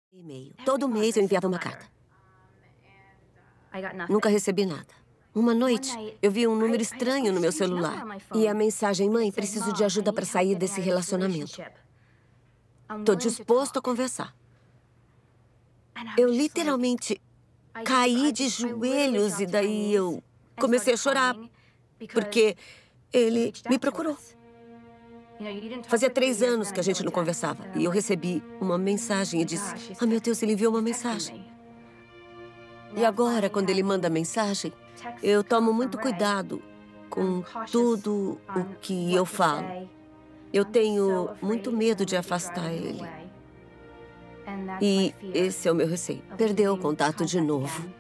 E-mail. Todo mês eu enviava uma carta. Nunca recebi nada. Uma noite, eu vi um número estranho no meu celular. E a mensagem: mãe, preciso de ajuda para sair desse relacionamento. Tô disposto a conversar. Eu literalmente caí de joelhos e daí eu comecei a chorar, porque ele me procurou. Fazia 3 anos que a gente não conversava e eu recebi uma mensagem e disse: ah, meu Deus, ele enviou uma mensagem. E agora, quando ele manda mensagem, eu tomo muito cuidado com tudo o que eu falo. Eu tenho muito medo de afastar ele. E esse é o meu receio, perder o contato de novo.